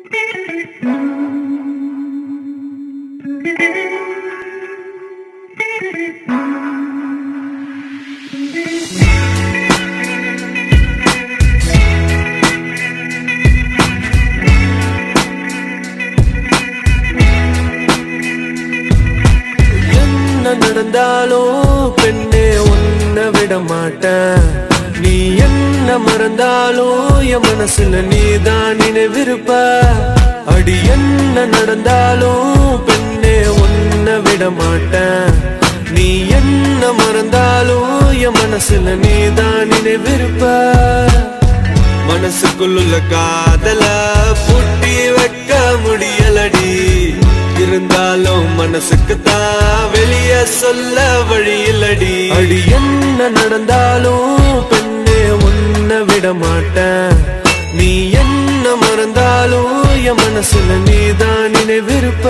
நடந்தாலும் பெண்ணே உன்னை விட மாட்டேன். நீ என்ன மறந்தாலும் என் மனசுல நீதான் நினைவிருப்ப. அடி என்ன நடந்தாலும் பெண்ணே உன்னை விட மாட்டேன். நீ என்ன மறந்தாலும் என் மனசுல நீதான் நினைவிருப்ப. மனசுக்குள்ள காதல பூட்டி வைக்க முடியலடி. இருந்தாலும் மனசுக்கு தான் வெளிய சொல்ல வழியில்லடி. அடி என்ன நடந்தாலும் பெண்ணே உன்னை விட மாட்டேன். நீ என்ன மறந்தாலும் என் மனசுல நீதான் நினைவிருப்ப.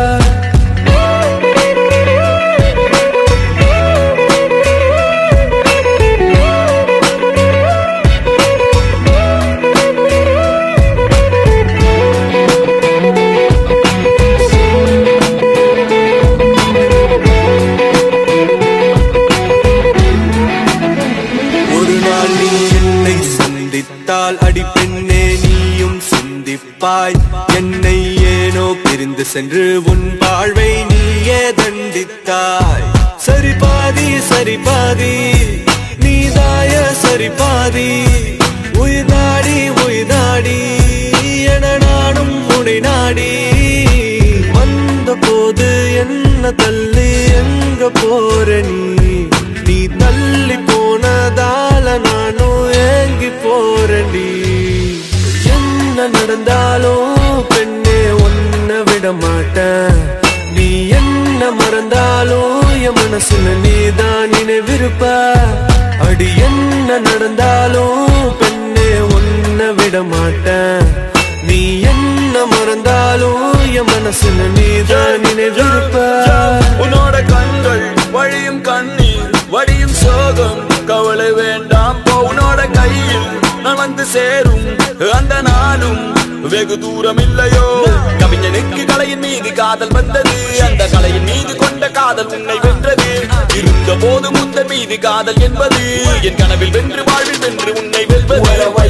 அடி பெண்ணே நீயும் சிந்திப்பாய். என்னை ஏனோ பிரிந்து சென்று உன் வாழ்வை நீயே தண்டித்தாய். சரி பாதி சரி பாதி நீதாய சரி பாதி. உயிர்நாடி உயிர்நாடி என நானும் உனை நாடி. வந்த போது என்ன தள்ளி எங்க போற நீ? நீ தள்ளி போனதால நானும் ஏங்கி போறேன்டி. என்ன நடந்தாலும் பெண்ணே உன்னை விட மாட்டேன். நீ என்ன மறந்தாலும் என் மனசுல நீதான் நினைவிருப்ப. அடி என்ன நடந்தாலும் பெண்ணே உன்னை விட மாட்டேன். நீ என்ன மறந்தாலும் என் மனசுல நீதான் நினைவிருப்ப. உன்னோட கண்கள் வழியும் கண்ணீர் வடியும் சோகம் கவலை வேண்டாம். உன்னோட கையில் நான் வந்து சேரும் அந்த நாளும் வெகு தூரம் இல்லையோ. கவிஞனுக்கு கலையின் மீது காதல் வந்தது. அந்த கலையின் மீது கொண்ட காதல் உன்னை வென்றது. இருந்த போது முந்த மீது காதல் என்பது என் கனவில் வென்று வாழ்வில் வென்று உன்னை வெல்வது.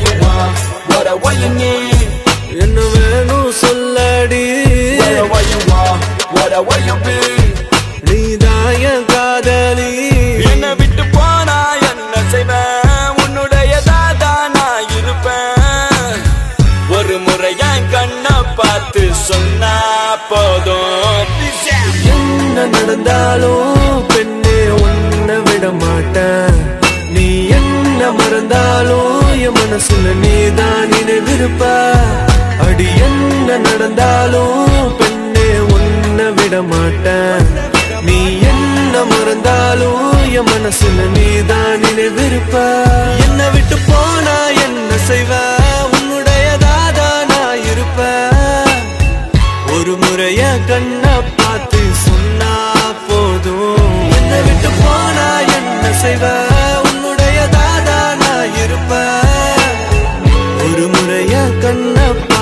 என்ன வேணும் சொல்லடி. நீதாய காதலி. என்ன விட்டு போனா என்ன செய்வேன்? உன்னுடையதான் நான் இருப்பேன். ஒரு முறை என் கண்ணை பார்த்து சொன்னா போதும். என்ன நடந்தாலும் பெண்ணே உன்னை விட மாட்டேன். நீ என்ன மறந்தாலும் என் மனசுல நீதான் நினைவிருப்ப. அடி என்ன நடந்தாலும் பெண்ணே உன்னை விட மாட்டேன். நீ என்ன மறந்தாலும் என் மனசுல நீதான் நினைவிருப்ப. என்ன விட்டு போனா என்ன செய்வ? உன்னுடையதாதான் நான் இருப்ப. ஒரு முறைய கண்ணை பார்த்து சொன்னா போதும். என்ன விட்டு போனா என்ன செய்வ? உன்னுடையதாதான் நான் இருப்ப. ஒரு முறைய கண்ணை